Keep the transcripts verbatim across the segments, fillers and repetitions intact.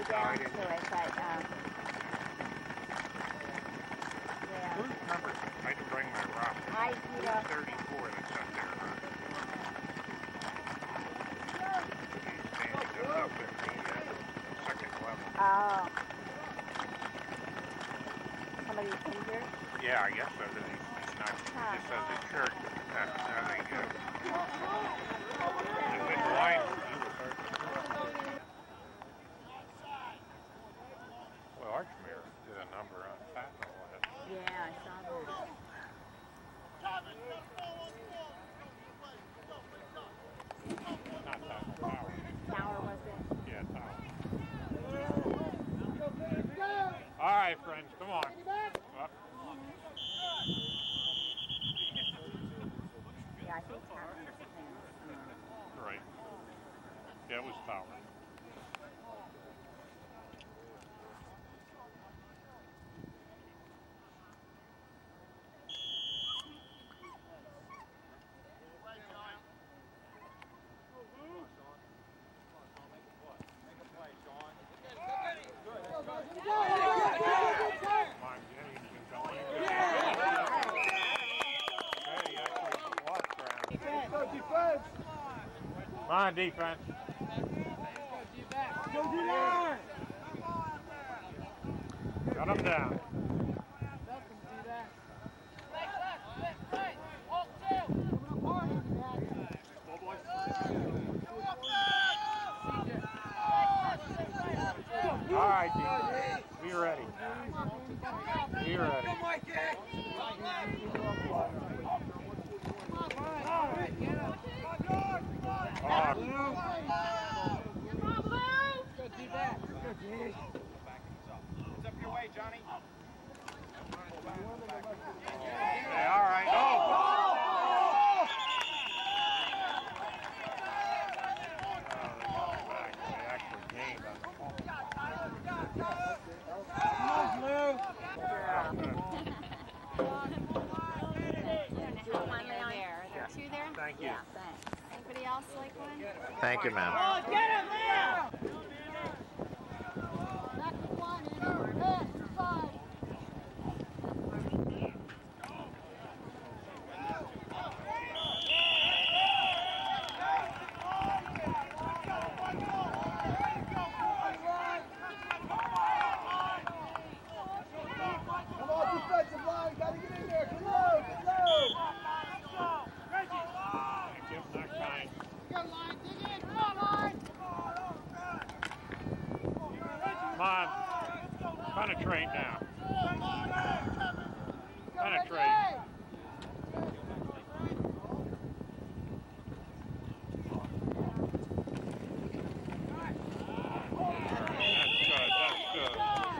down to it, but um, yeah. Whose number? I didn't bring my roster. I, you know. thirty-four that's up there, huh? He's standing up in the uh, second level. Oh. Somebody's injured? Yeah, I guess so. He's, he's not, Huh. it just says his shirt. Uh, now they go. He went wide. He was hurt. Well, Archmere did a number on Patton. Yeah, I saw that. Not Patton, Tower. Tower was it? Yeah, Tower. All right, friends, come on. Up. Yeah, I think Tower was it. Right. Yeah, it was Tower. Come on, defense. Go D-line! Got him down. All right, defense. Be ready. Be ready. It's up your way, Johnny. Okay, all right. Oh! They actually gained on the ball. One there. Are there two there? Thank you. Yeah, thanks. Anybody else like one? Thank you, ma'am. Oh, get him there! Come on, defensive line, gotta get in there. Come on, come on. Thank you. Not kind. Come on. Penetrate now. Penetrate. That's good. That's good.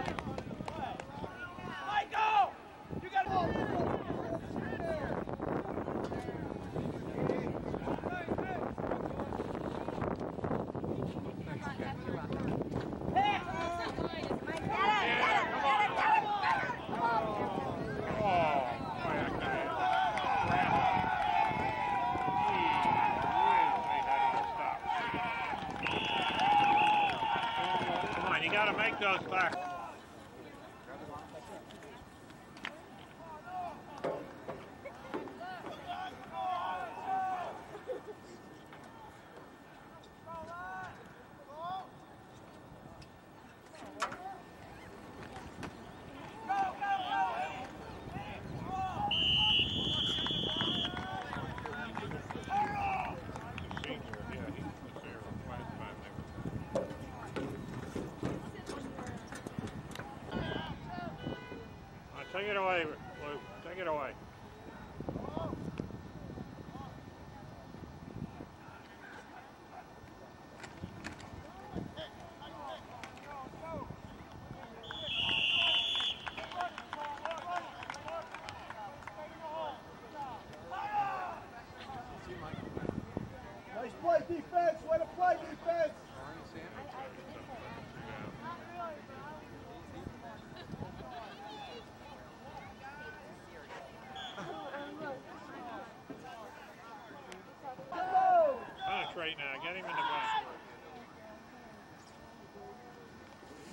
Michael! You gotta go! You got to make those tackles. Take it away, Luke. Take it away. Nice play, defense. Way to play, defense. Penetrate now. Get him in the back.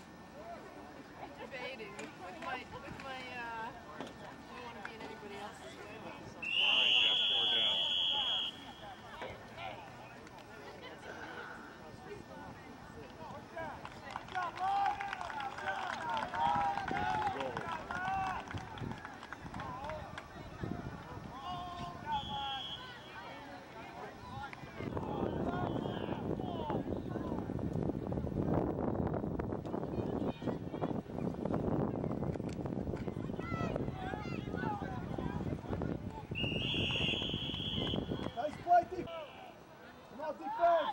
defense.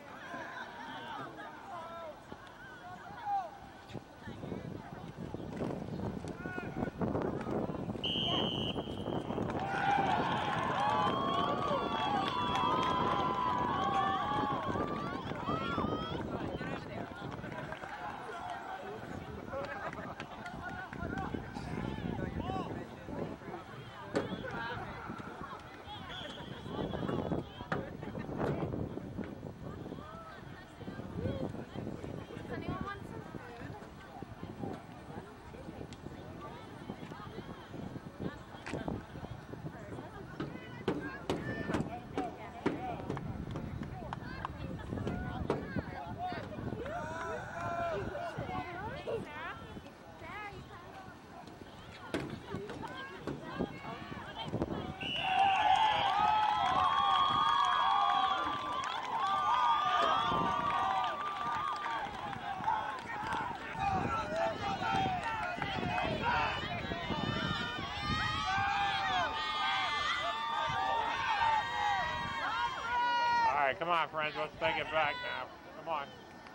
Come on, friends, let's take it back now. Come on.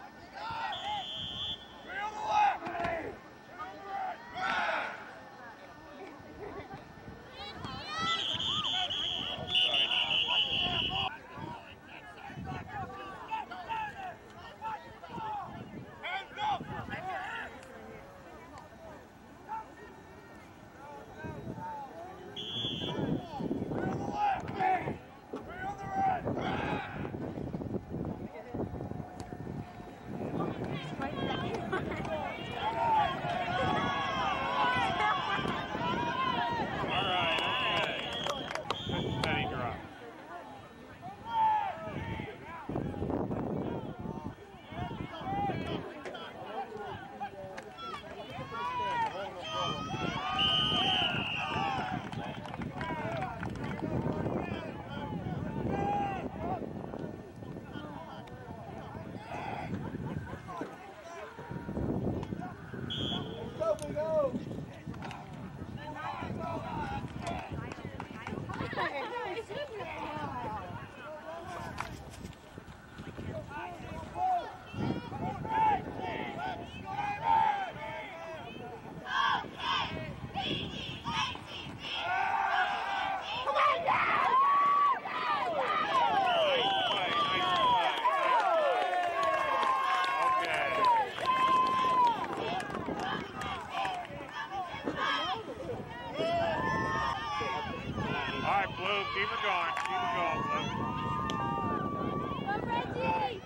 Keep it going. Keep it going, Blue. Go, Reggie!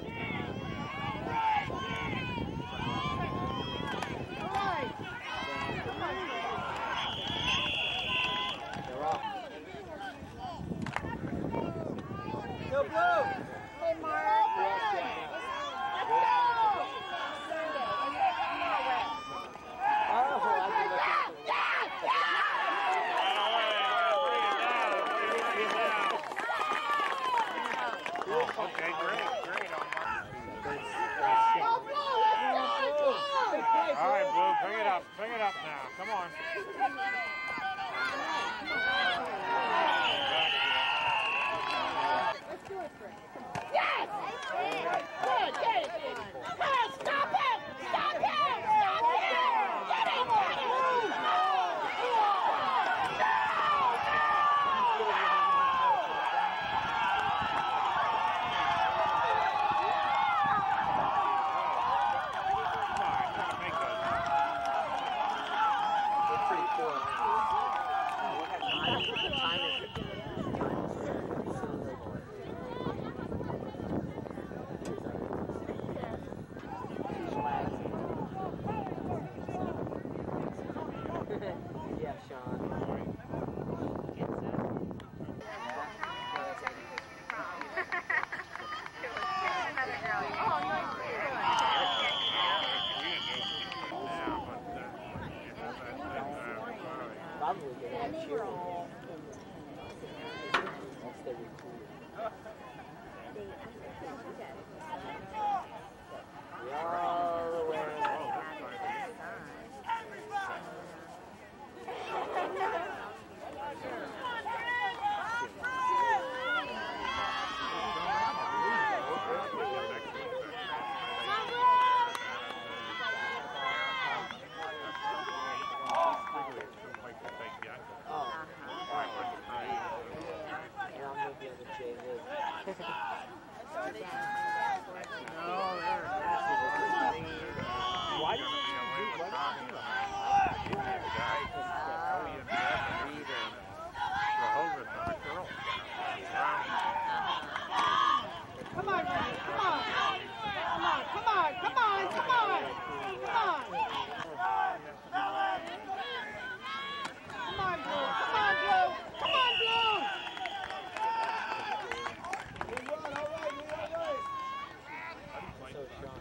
Go, Blue! Hey, Mark. Let's go! Okay, great, great. All right, Blue, pick it up, pick it up now. Come on. Yes! Good, get it, Didi. Come on, stop him! Stop him! Stop him! Get him! Get him! Yeah, Sean. Probably good at cheerleading. That's the recruiter. All the way. Why did you do what? Come on, Ryan, come on. Come on, come on, come on, come on. Come on. Come on, Blue. Come on, Blue. Come on, Blue. Good run, all right, Lee, all right. So Sean.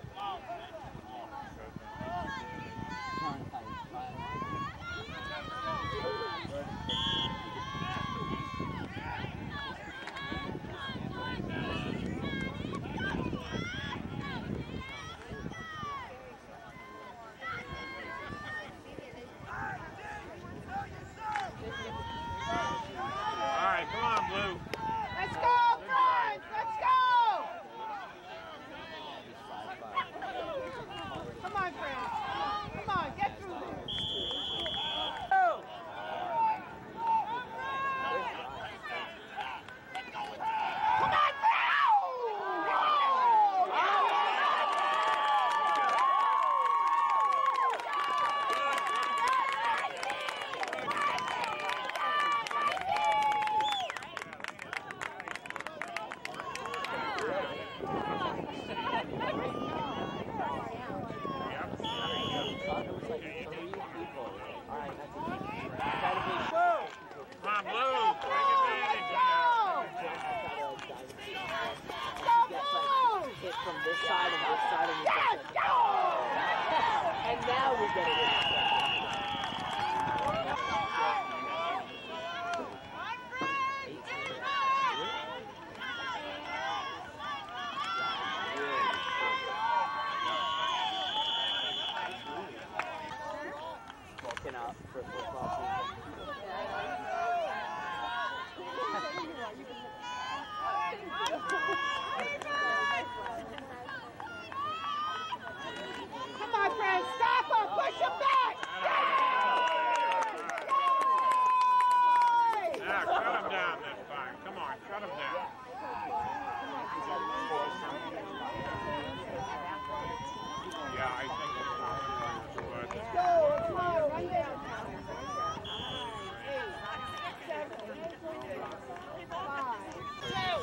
All right, come on, Blue. Let's go, friends. Let's go. Come on, friends. Come on, get through this. Come on, Come on, Blue. Take advantage Hit from this side and this side and this side. And now we get it in. Walking out for football season. Come on, friends. Stop him. Push him back. Yeah, shut him down this time. Come on, shut him down. Yeah, I think it's good. Let's go. Let's go. Right there. Eight, seven, five, two.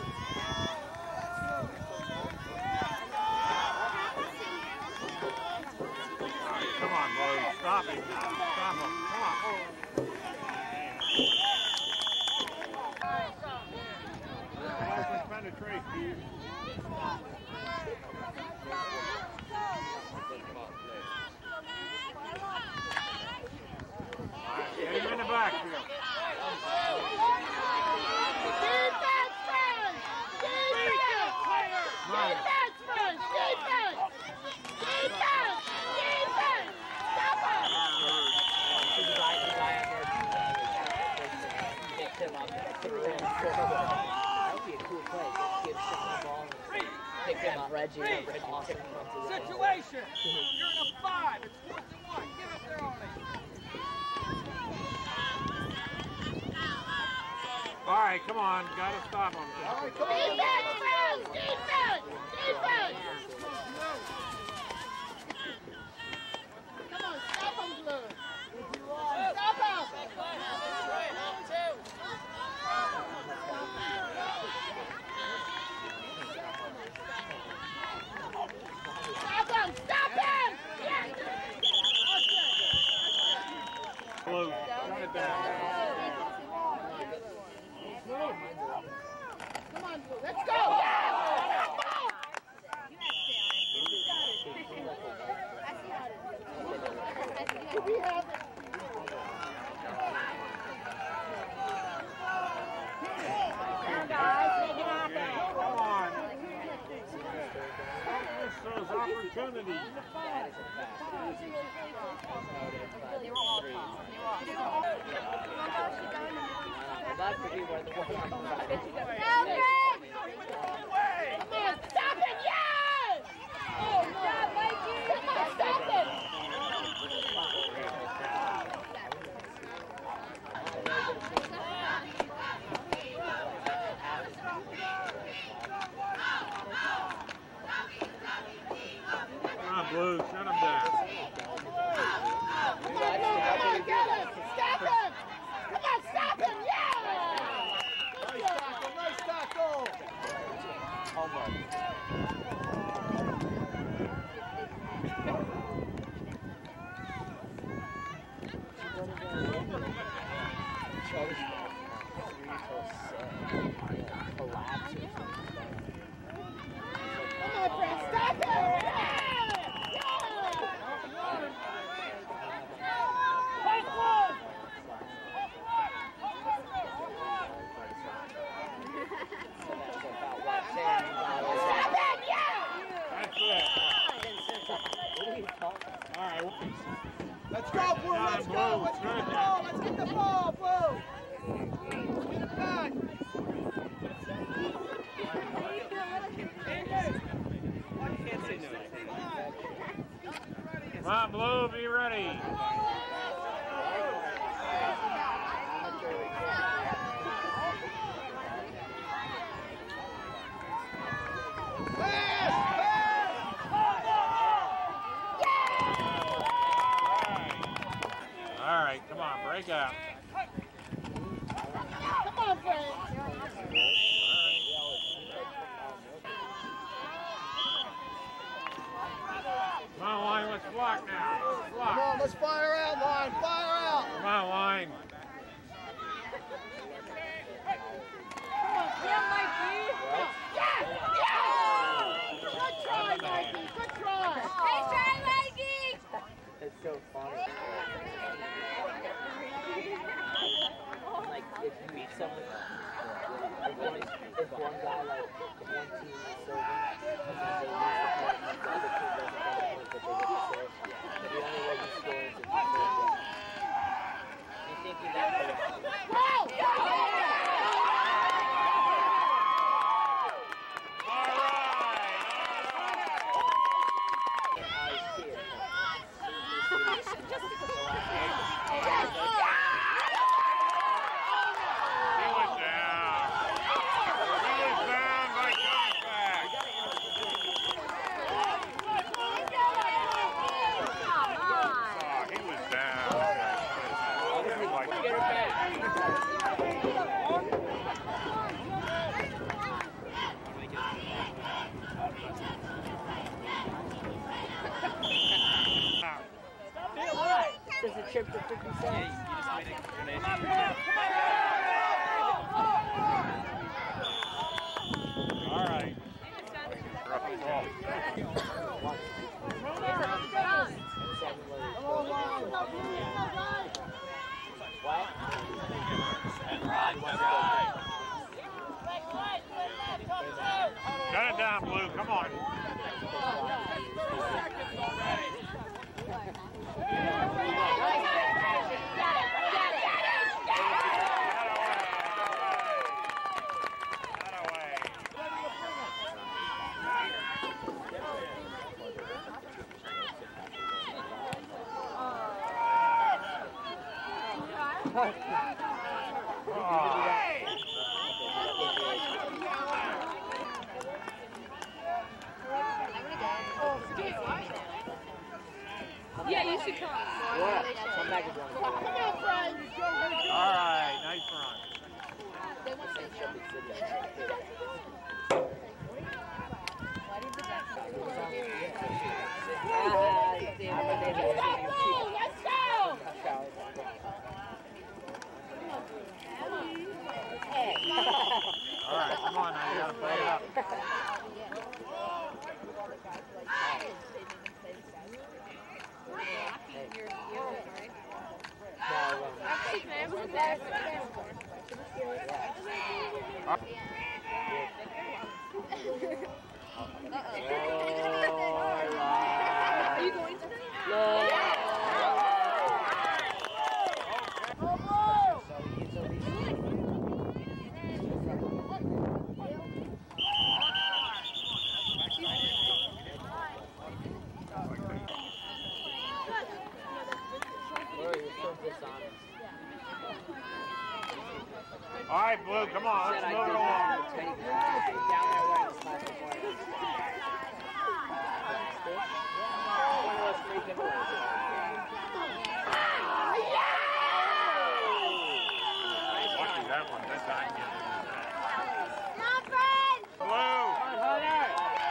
Come on, Blue. Stop him now. Stop him. Come on. Let's find a trace, Steve. Get him in the backfield. Defense, friends! Defense! Defense, friends! Defense! Defense! Defense! Stop it! The guy, the guy out there picked him up. That would be a cool play. Just give Sean the ball and pick him up. Reggie, Reggie, awesome. Situation. You're in a five. It's fourth and one. Get up there on it. All right, come on. Got to stop him. Defense, friends! Defense! Defense! Come on, stop him, Blue! Stop him! Stop him! Stop him! Yes! Blue, shut it down. Come on, Blue. Let's go! Yes! Do we have it? Come on. This shows opportunity. That could be where the one Come on, stop it! Yes! Oh, no. Come on, stop it! Let's go, Blue. Let's go. Let's get the ball. Let's get the ball, Blue. Get it back. Come on, Blue, be ready. All right, come on, break out. Come on, Frank. Come on, Line, let's block now. Let's block. Come on, let's fire out, Line. Fire out. Come on, Line. Yes! Yes! Good try, Mikey. Good try. Hey, try, Mikey. It's so funny. Like, if you meet someone, if one, if one guy, like, if one team is serving, and they lose the point, and the other team doesn't get a point, but they get to serve, the only way you score is if you serve well. You're thinking that way. Go! Go! There's a trip to fifty cents. All right. Shut it down, Blue. Come on. Yeah, you should come. Yeah, come back again. Come on, Frank. All right, nice run. Let's go! All right, come on now, you gotta play it up. Are you going to? All right, Blue, come on, let's move it along. Lucky that one, this time. Blue!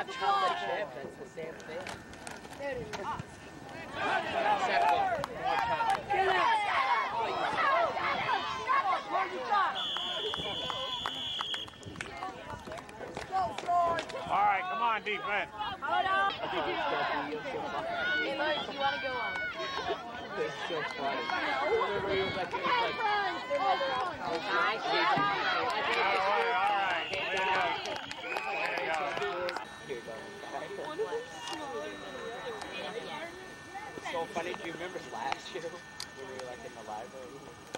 have chocolate chip, that's the same thing. Except with more chocolate. All right, come on, defense. Hold on. Hey, Lawrence, you want to go on? It's so funny. Remember, he was like, he was like, Nice. All right, all right. There you go. There you go. It's so funny. Do you remember last year when we were like in the library?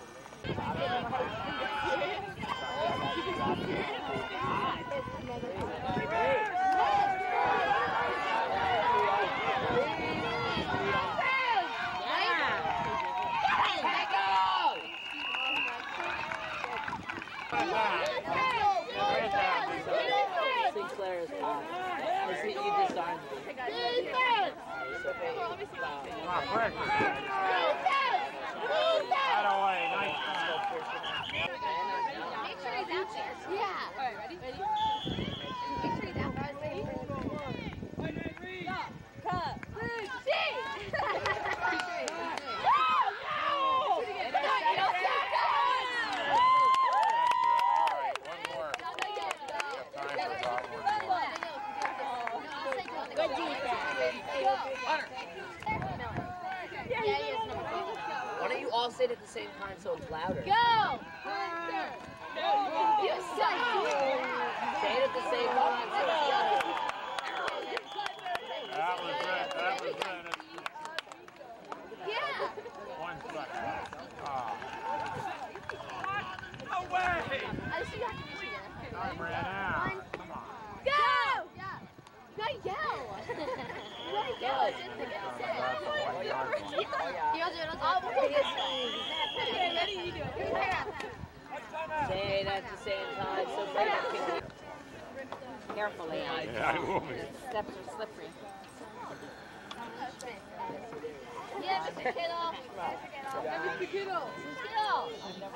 Sinclair is hot. You disarmed me. So, hey, stop. Come on, pressure. Right away, nice try. Make sure he's out there. Yeah. All right, ready? Ready? Make sure he's out there. Ready? Cut. Ready? See! Good defense. Hunter. Why don't you all say it at the same time so it's louder? Go! You suck. Say it at the same time so it's louder. That was it. That was it. Yeah. One second. Ah. No way! I just got to Michigan. All right, Brianna. Come on. Go! Not yell. Not yell. It's in the get You also don't talk. Ready? You do it. Say it at the same time so Brandon can... Carefully. Yeah, I will be. Steps are slippery. Yeah, Mister Kittle. Mister Kittle. Kittle.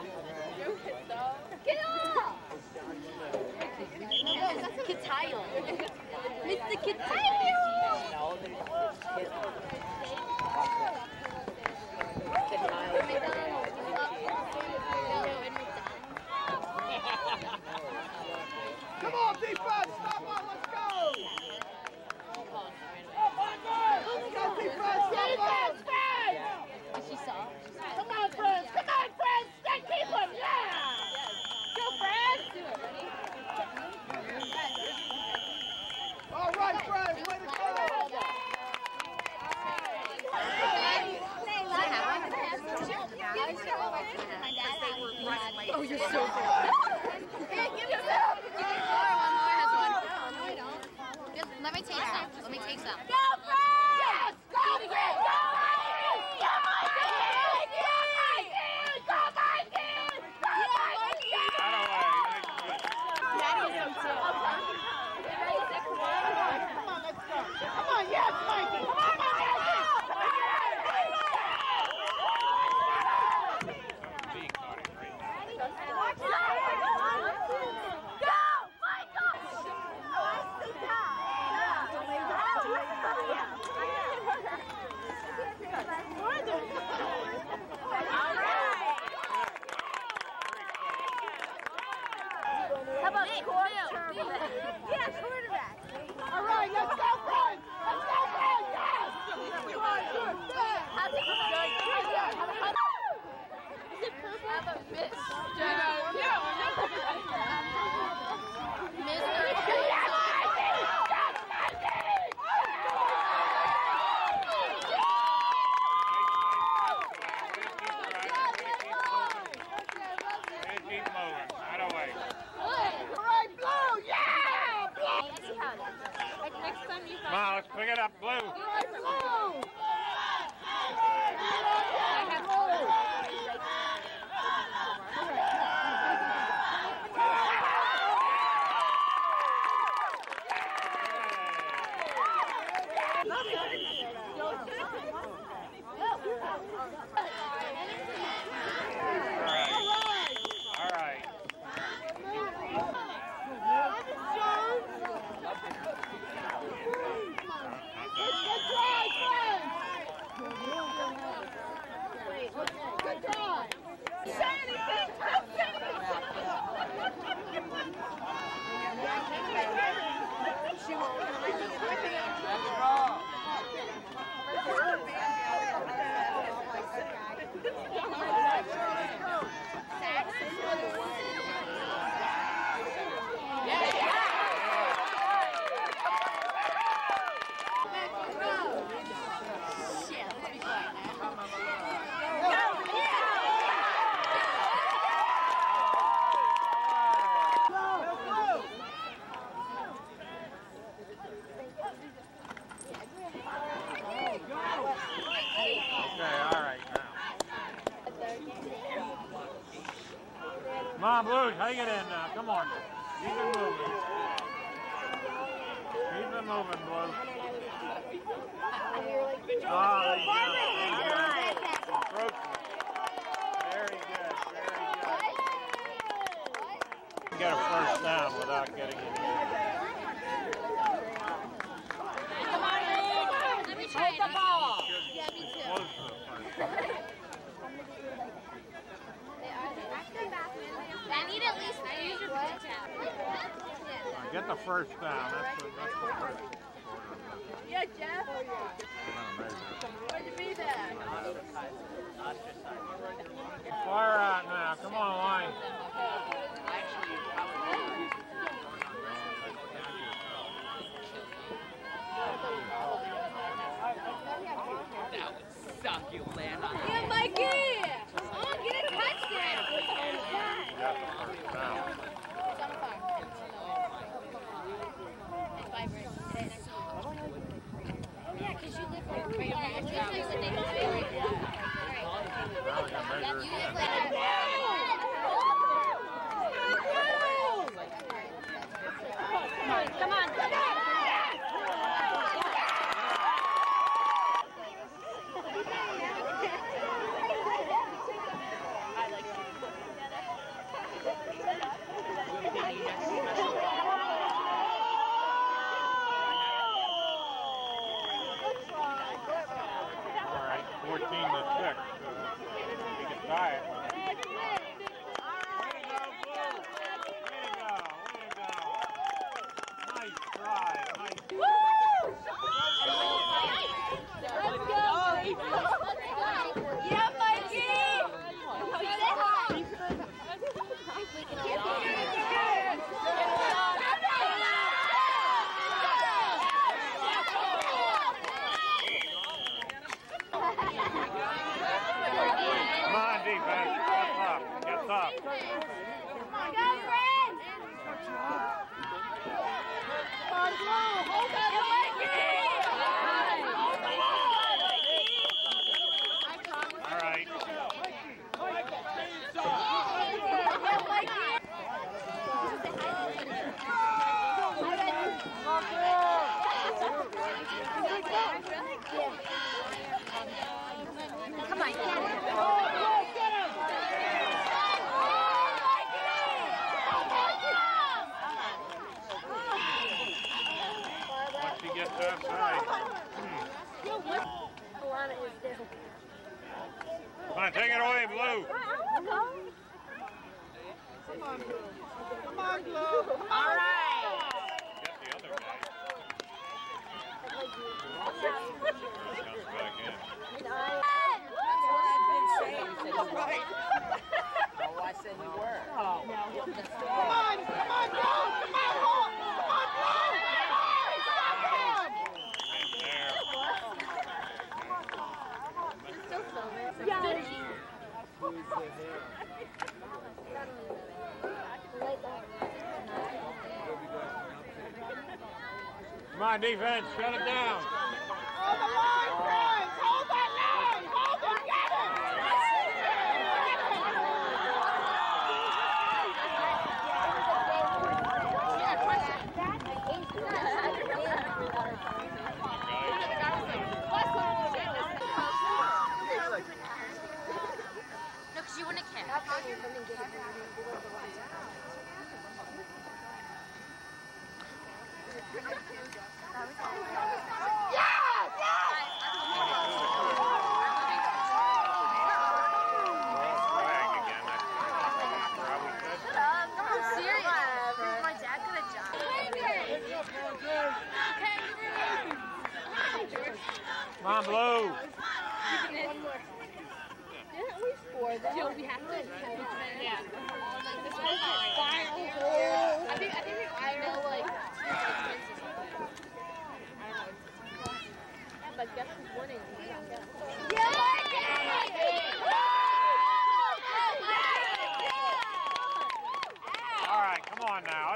Kittle. No, that's Kitayo. Mister Kitayo. No, there's kids. Come on, defense! Stop on, let's go! Let's go, defense! Defense, friends! She saw. Come on, friends! Come on, friends! Stay, keep him! Yeah! Go, friends! Do it. Ready? All right, friends, way to go! Oh, you're so good. Hey, give me some. Give me more. One more has one. No, I don't. Just, let me take some. Let me take some. Go, Fred! Yes! Go, Fred! Go, Mikey! Go, Mikey! Go, Mikey! Go, Mikey! Right away. Daddy was so too. Ready, set, one. Come on, let's go! Come on, yes, Mikey! Come on, Mikey! How about quarterback? Yeah, quarterback. All right, let's go, friends! Let's go, friends! Yes! You are good, good! How's it going? Is it purple? How about Miss? Yeah, Keep moving. Right away. All right, blue! Yeah! Blue! Let's see how it is. Like next time you Come on, let's pick it up, blue. All right, blue! All right. on, Blues, hang it in now. Come on. Keep it moving. Keep it moving, Blues. Oh, there you go. Very good. Very good. Get a first down without getting it in. Come on, let me try the ball. Yeah, me too. Close to the first. I need at least three. Get the first down. That's the, that's the first. Yeah, Jeff. Where'd you be there? Fire out now. Come on, line. That would suck. You land on Yeah, Mikey! Oh, get a touchdown! Got the first down. Oh, yeah, because you live like right over here. That's what they don't feel like that. Now we can measure You again. live like Come on, come on. All right, fourteen to six. Uh, we can tie it. Way to go, Blue. Way to go. Way to go. Nice try. Nice. Let's go. Yeah, Mikey. Come on, defense. Get up. Get up. Go, friends. Hold up, All right. Come on, get him. Once he gets outside. Come on, take it away, Blue. Come on, Blue. Come on, Blue. All right. Get the other guy. Comes back in. That's what I've been saying. You said you were. Oh, I said you were. Come on, come on, Blue. Come on, Hulk. Come on, Blue. Come on, defense, shut it down. Hold the line, friends. Hold that line. Hold it. Get it. No, because you wouldn't care. Flag again. That's probably good. I'm serious. My dad got a job. Come on, Blue. Joe, we have to. Yeah. This one's like final. I think I think I know like. Yeah, but guess who's winning? Yeah. All right, come on now.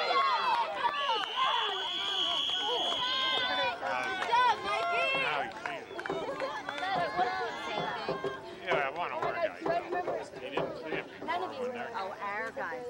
Now he's archives.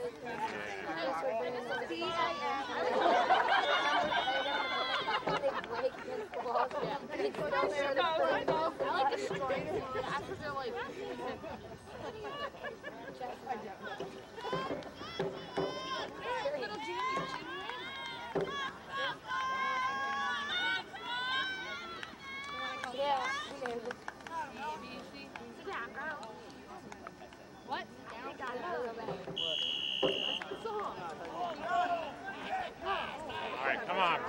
What? All right, come on.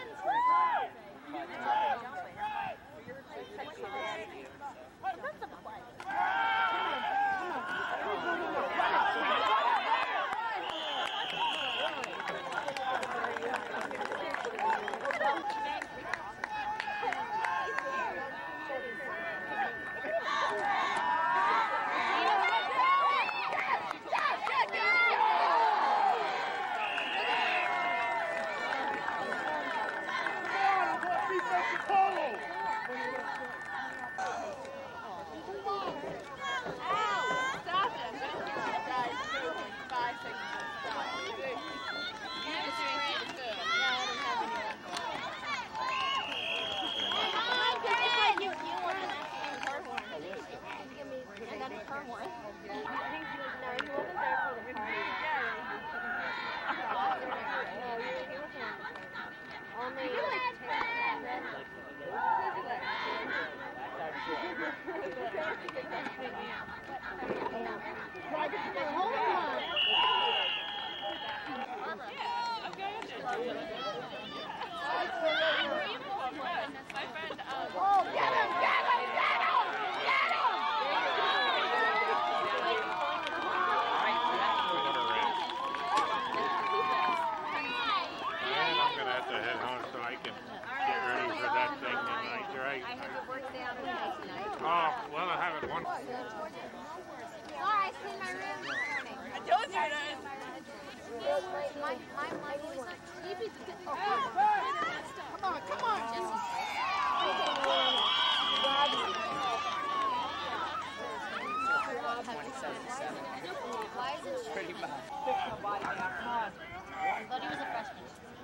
Oh, well, I haven't one. Laura, I cleaned my room this morning. I told you that. My, my, my boy's not sleepy. Oh, Come on, come on. twenty-seven to seven. why is it Pretty bad. I thought he was a freshman.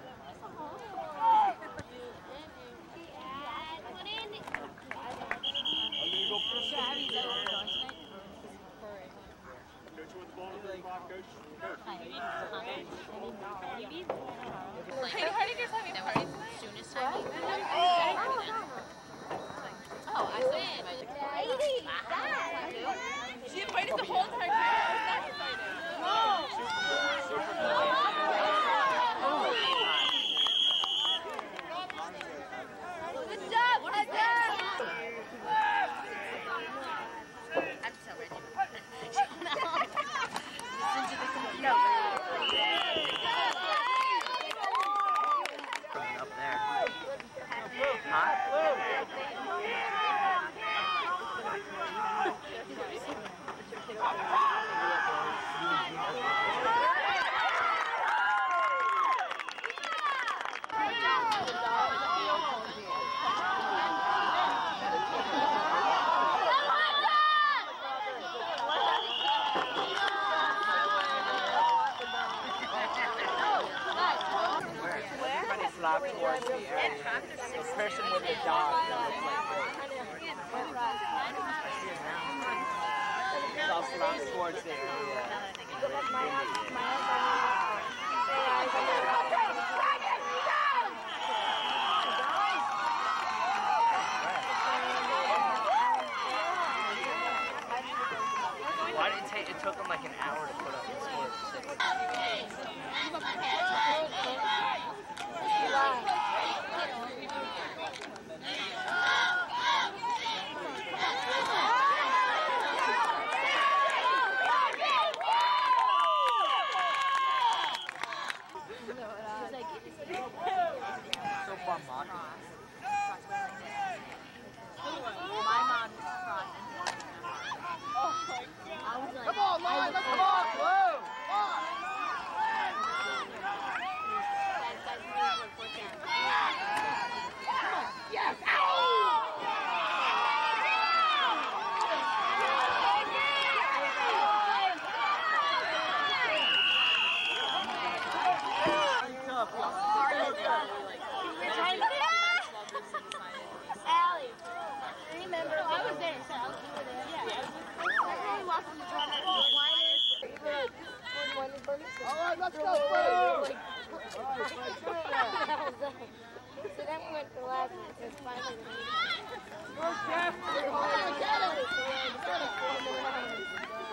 Oh, I win. Lady, She invited the whole entire group. I was not invited. Good job. What is that? I'm so ready. Up there. Hot. Everybody flocked towards the area. The person with the dog that looked like this. They all flocked towards the area. Why did it take? It took them like an hour to put up the score. So far, mom. My mom just crossed. Come on, Lauren, let's come on. Blue. Come on. All right, let's go, Fred. All right, Fred, get in there. So then we went to last night, so it's finally Go, Jeff. Come on, get it. Get it.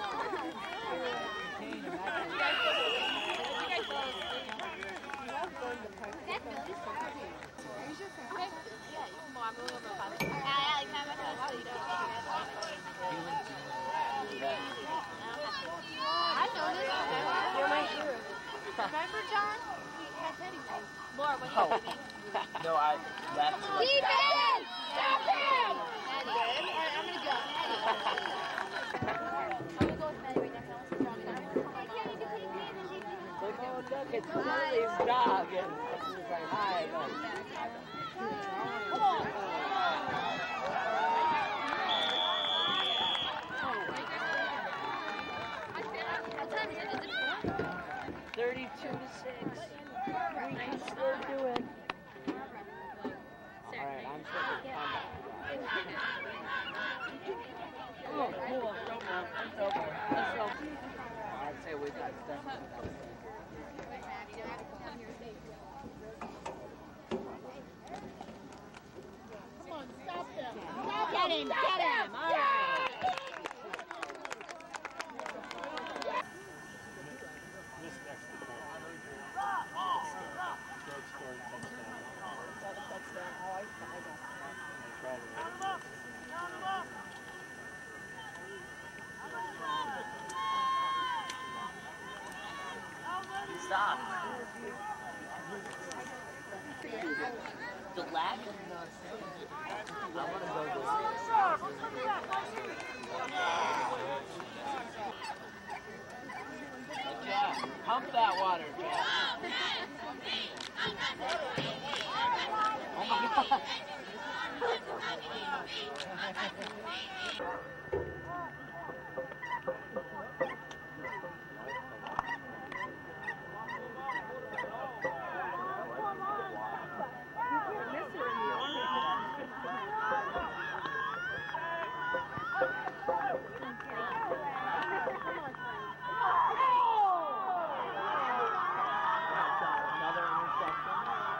I know this. You're my hero. Remember, John? We had Teddy. Laura, what's Oh. your name? No, I left. Keep it! Stop him! Maddie. Alright, I'm gonna go. I'm gonna go with Maddie right now. I want to Look, oh, look, it's Lily's dog. And she's like, hi. Come on. What time is it? Is it four? thirty-two to six. We can still do it. Alright, I'm still Oh, cool. Don't know. Let's go. Let's go. I'd say we got stuff. Come on, stop him. Get him, get him. All right. This extra point. Short story touchdown. They probably will. Stop. The lag? I want to go this Good job. Pump that water, Jeff. Oh my God. Another interception.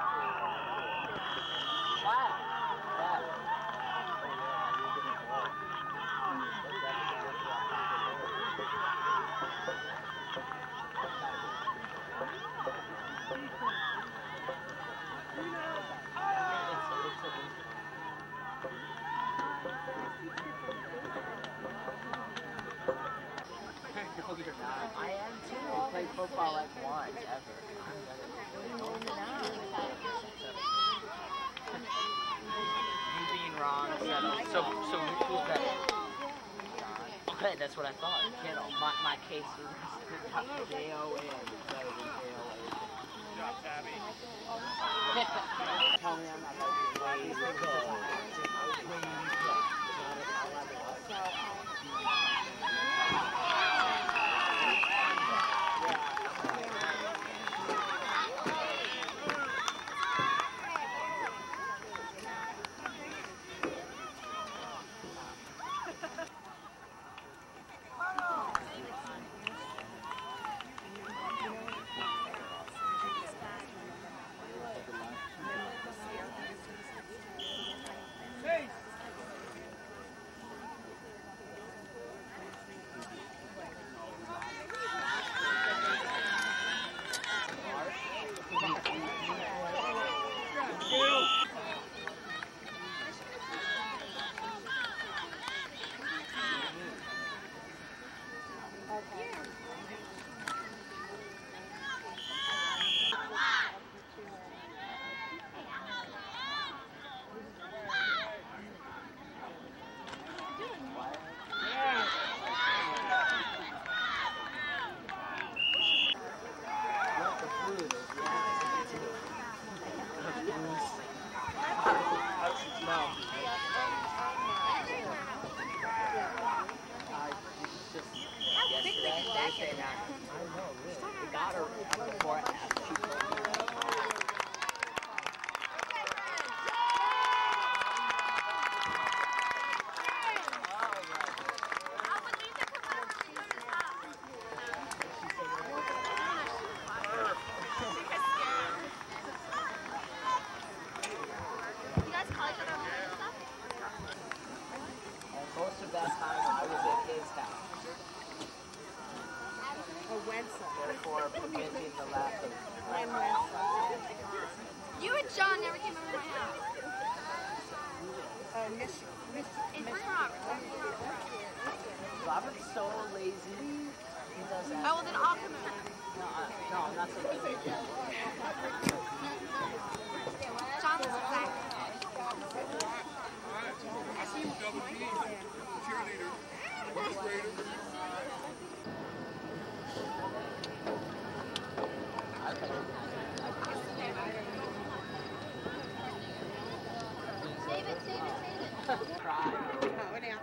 Flat. Flat. I am too. We played football like once ever. You being wrong, so so so who's that? Okay, that's what I thought. Kittle. My my case is J O N rather than J O A. Good job, Tabby. Tell me I'm not like ways to go. his house. Oh, Wenzel. Therefore, preventing the lack of... Glenn Wenzel. You and John never came over to my house. Uh, Miss, Miss, And Miss, where's Robert? Robert's so lazy. He does that. Oh, well then I'll come over. No, I, no, I'm not saying he did. John's exactly. I see double G, cheerleader, first grader. Save it, save it, save it. Cry. oh, now.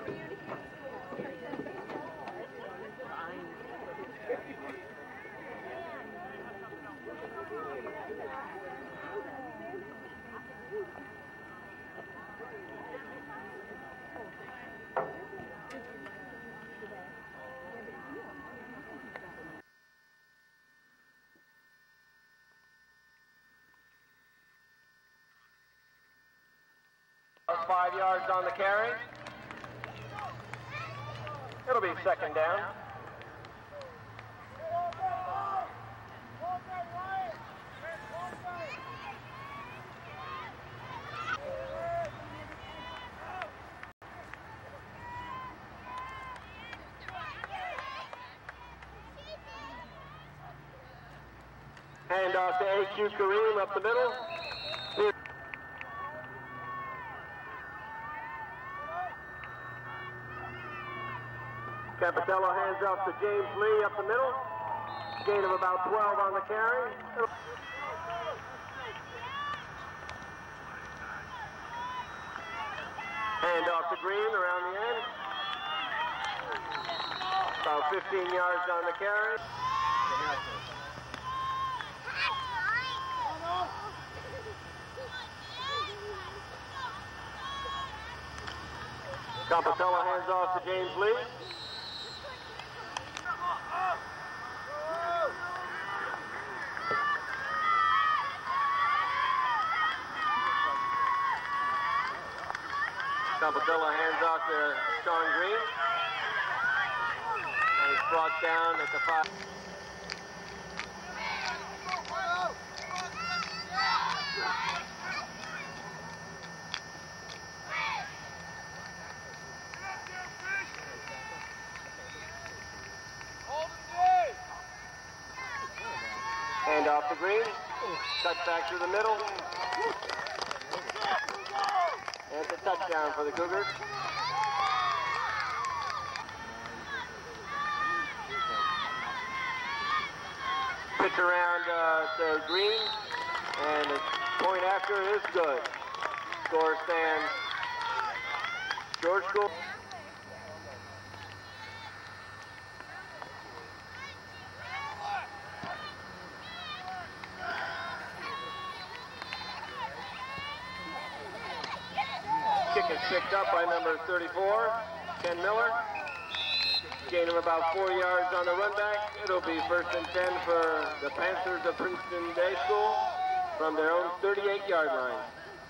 Five yards on the carry. It'll be second down. Hand off to A Q Kareem up the middle. Here. Capitello hands off to James Lee up the middle. Gain of about twelve on the carry. Hand off to Green around the end. About fifteen yards on the carry. Capitello hands off to James Lee. Capitello hands off to Sean Green. And he's brought down at the five. Hand off to Green. Cut back to the middle. And it's a touchdown for the Cougars. Pitch around uh, to Green. And the point after is good. Score stands George School. Kick is picked up by number thirty-four, Ken Miller. Gain of about four yards on the run back. It'll be first and ten for the Panthers of Princeton Day School from their own thirty-eight yard line.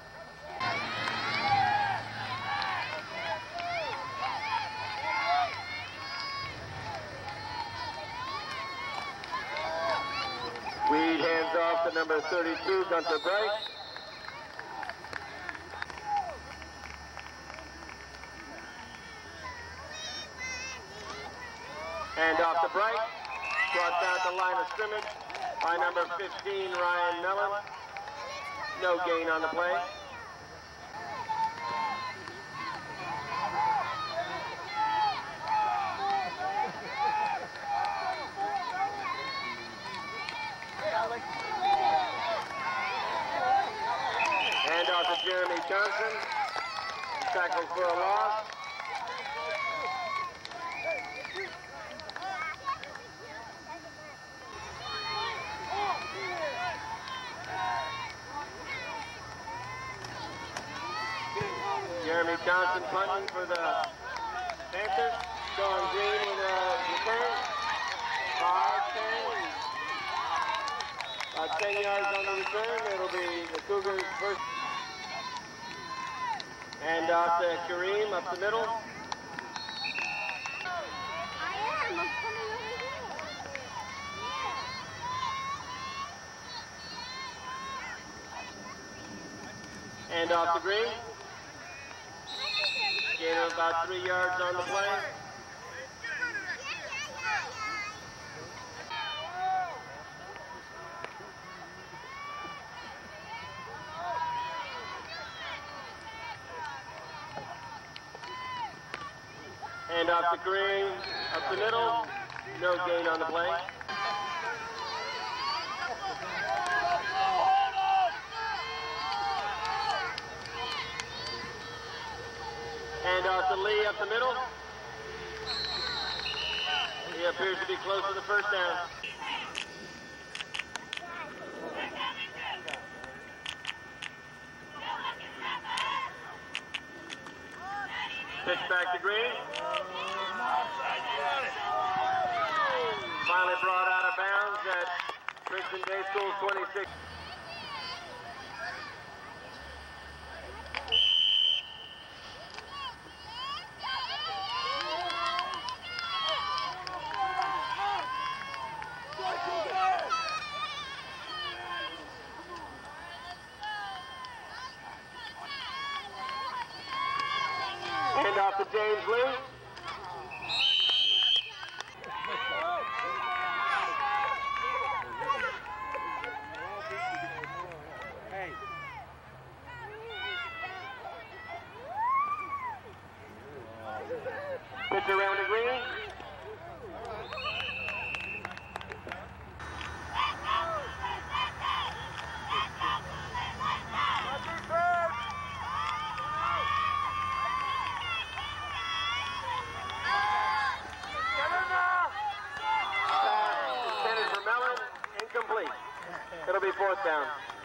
Weed hands off to number thirty-two, Gunter Bryce. Hand off to Bright. Brought down the line of scrimmage by number fifteen, Ryan Mellon. No gain on the play. Hand off to Jeremy Johnson. Tackled for a loss. Jeremy Johnson punting for the Panthers. Sean Green in the return. Five, ten. About ten yards on the return. It'll be the Cougars' first. And off to Kareem up the middle. Hand off the green. Gain of about three yards on the play. Hand off the green, up the middle, no gain on the play. Hand off to Lee up the middle. He appears to be close to the first down. Pitch back to Green. Finally brought out of bounds at Princeton Day School twenty-six. Hand off to James Lee. Pitch around to Green. Incomplete. It'll be fourth down.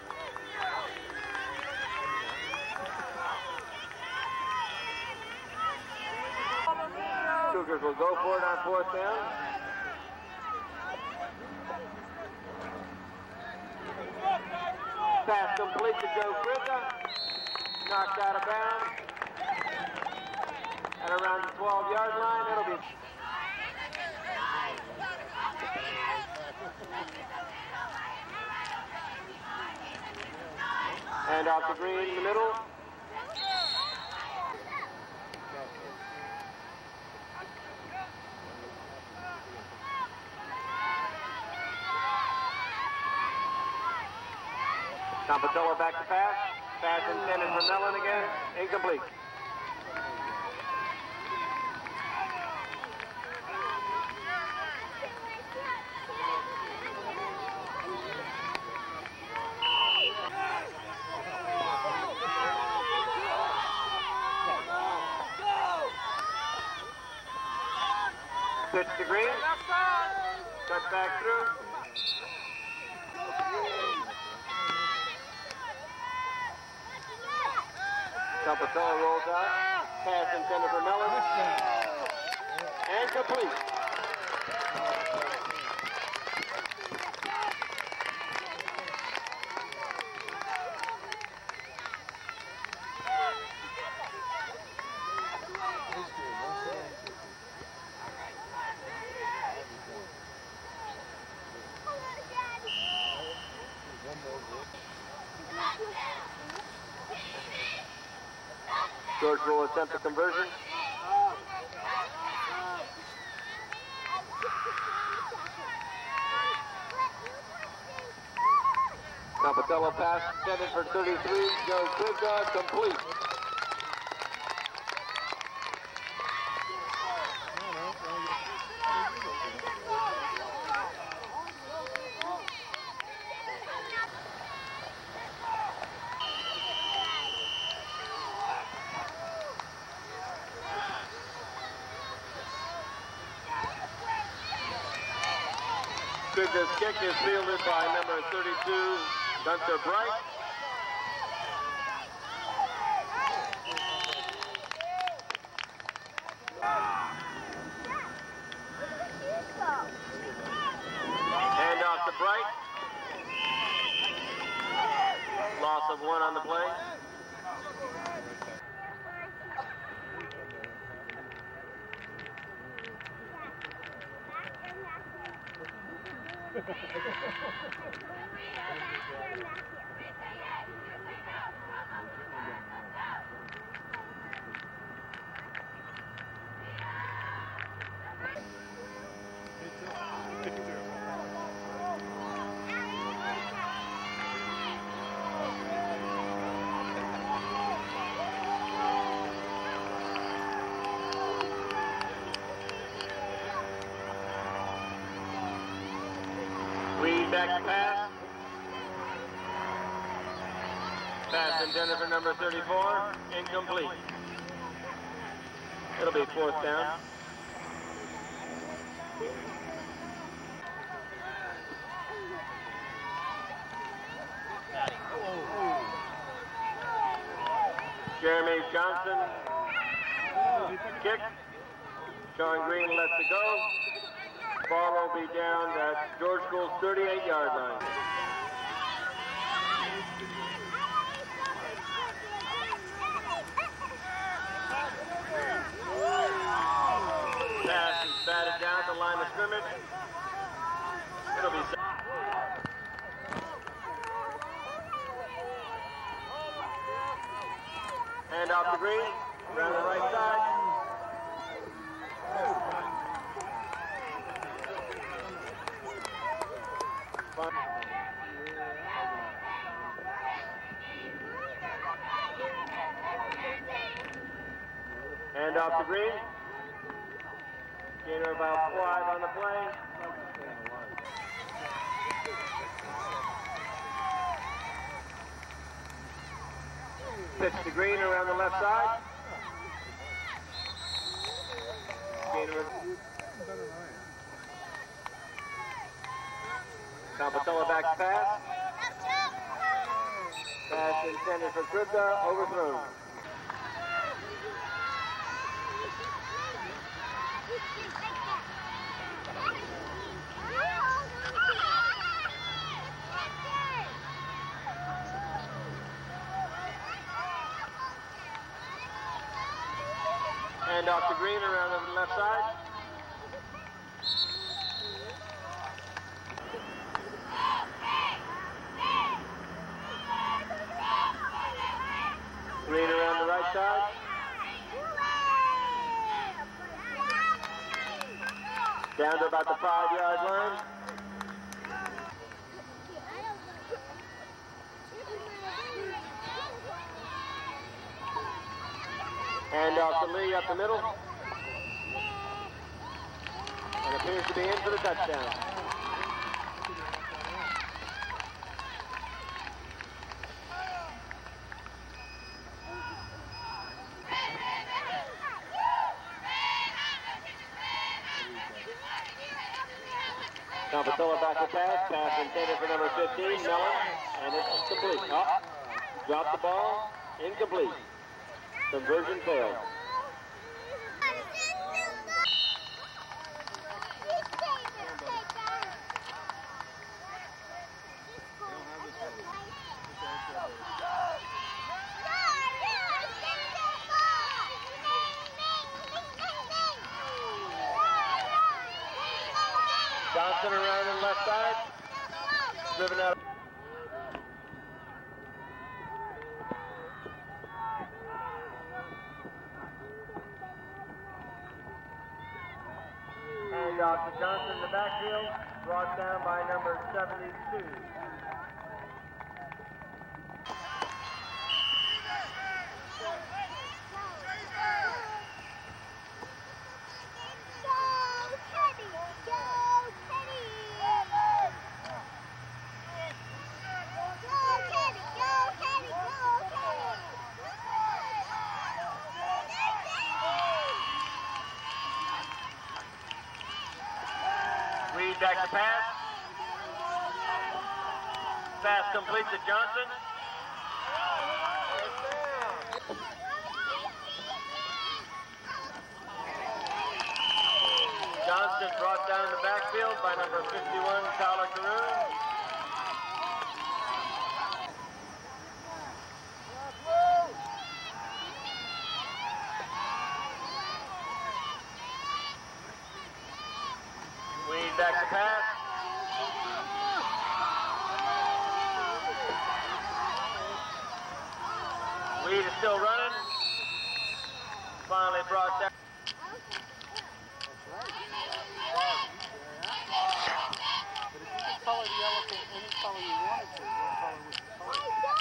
Cougars will go for it on fourth down. Pass complete to Joe Krika. Knocked out of bounds. At around the twelve yard line, it'll be... Hand off to Green in the middle. Campatello back to pass. Pass intended for Mellon again. Incomplete. Pitch to Green. Cut back through. Campatello rolls out. Pass intended for Mellon. And complete. George will attempt a conversion. Campatello pass intended for thirty-three. Joe Krika, complete. Krika's kick is fielded by number thirty-two, Gunther Bright. Hand off to Bright. Loss of one on the play. back to pass. Pass intended for number thirty-four, incomplete. It'll be fourth down. Jeremy Johnson, kick. Sean Green lets it go. Ball will be down at George School's thirty-eight yard line. Pass is batted down at the line of scrimmage. It'll be set. Hand off the green, around the right side. Hand off the green. Gain of about five on the play. Pitch the green around the left side. Gain of Campatella back to pass. Pass intended for Kribda, overthrown. Hand off the green around the left side. Green around the right side. Down to about the five yard line. Hand off to Lee up the middle. And appears to be in for the touchdown. Campatella back to pass. Pass intended for number fifteen, Mellon. And it's complete. Up. Drop the ball. Incomplete. Conversion failed. Johnson around on the left side. Driven out. Hand off to Johnson in the backfield. Brought down by number seventy-two. Reed back to pass. Pass complete to Johnson. Johnson brought down in the backfield by number fifty-one, Tyler Carew. Weed back to pass. Weed is still running. Finally brought down. Color the elephant any color you wanted to. What color was the color?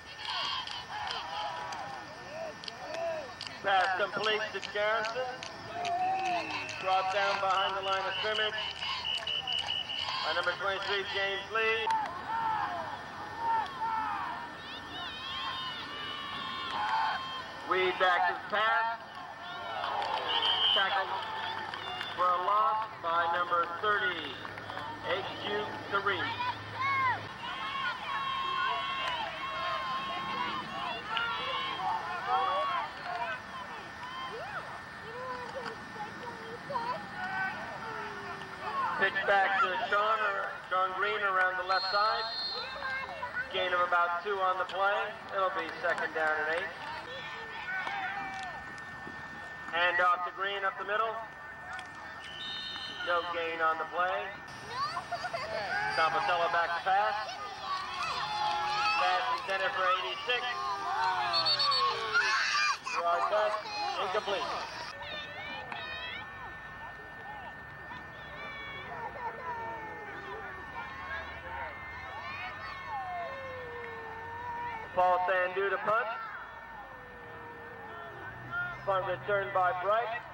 Pass complete to Garrison. Brought down behind the line of scrimmage by number twenty-three, James Lee. Weed back to the pass. Tackled for a loss by number thirty, H Q three. Pitch back to Sean, or Sean Green around the left side. Gain of about two on the play. It'll be second down and eight. Hand off to Green up the middle. No gain on the play. Tomatella back to pass. Pass intended for eighty-six. Broad pass, incomplete. Paul Sandu to punt. Punt returned by Bright.